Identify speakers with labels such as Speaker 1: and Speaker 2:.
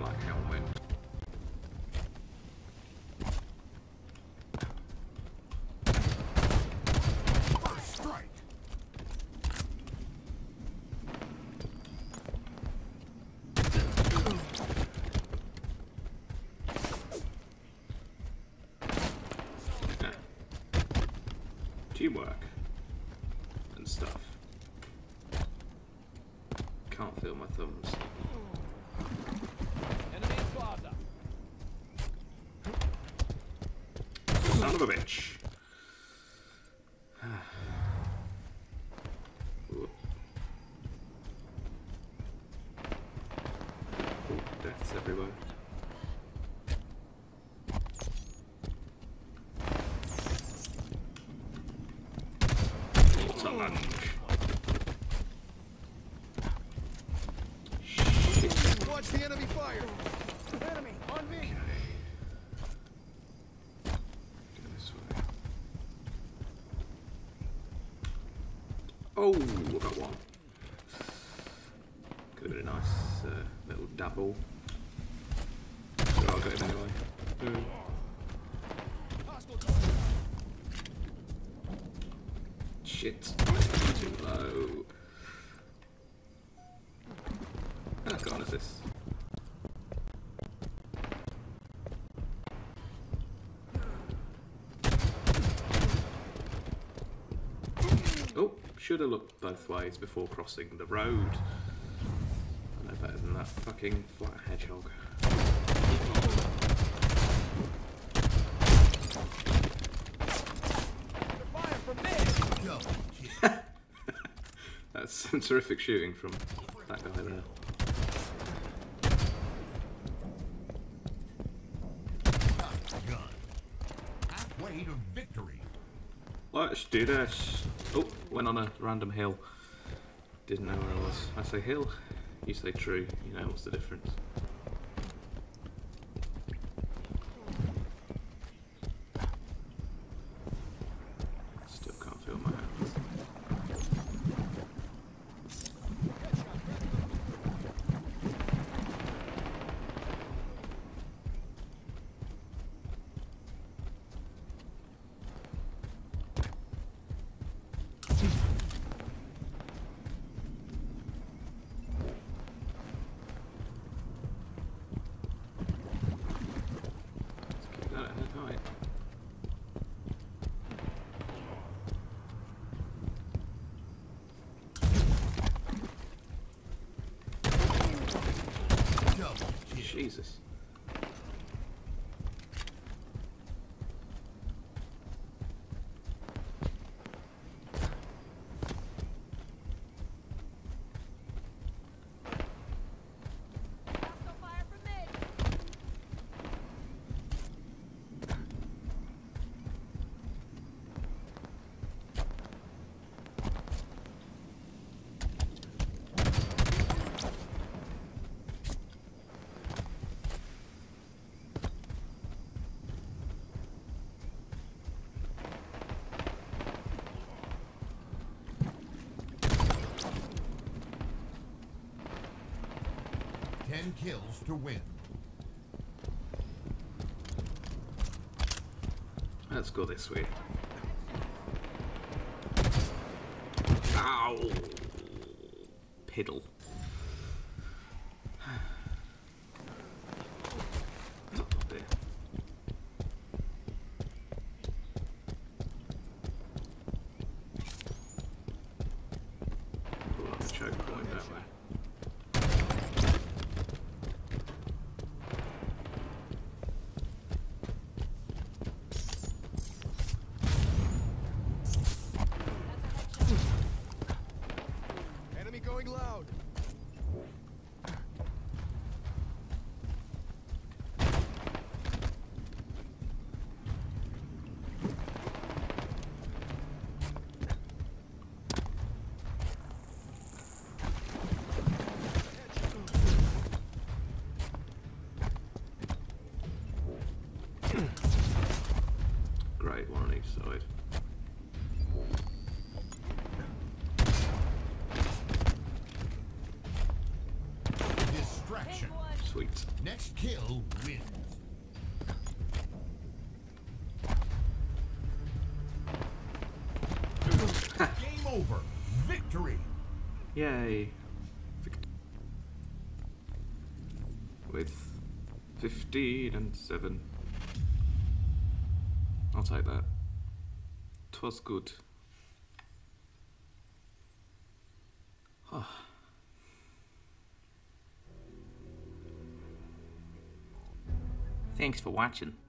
Speaker 1: black helmet. Teamwork and stuff. Can't feel my thumbs.
Speaker 2: Enemy plaza.
Speaker 1: Son of a bitch. Ooh. Ooh, deaths everywhere. It's a lunge. Shit.
Speaker 2: Watch the enemy fire. Enemy on me.
Speaker 1: Go this way. Oh, I got one. Could have been a nice little dabble. Sure, I'll get him anyway. Shit. Too low. Ah, got an assist. Oh, should have looked both ways before crossing the road. I know better than that fucking flat hedgehog. That's some terrific shooting from that guy there.
Speaker 3: Halfway to victory.
Speaker 1: Let's do this. Oh, went on a random hill. Didn't know where I was. I say hill, you say true. You know what's the difference? Still can't feel my hands. Jesus.
Speaker 3: Kills to win.
Speaker 1: Let's go this way. Ow! Piddle. Not up there. Pull up the choke point that way.
Speaker 2: Going loud.
Speaker 1: Great, one on each side. Sweet.
Speaker 3: Next kill wins. Game over. Victory.
Speaker 1: Yay. With 15 and 7. I'll take that. 'Twas good. Thanks for watching.